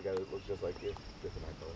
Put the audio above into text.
the guy that looks just like you, different eye color.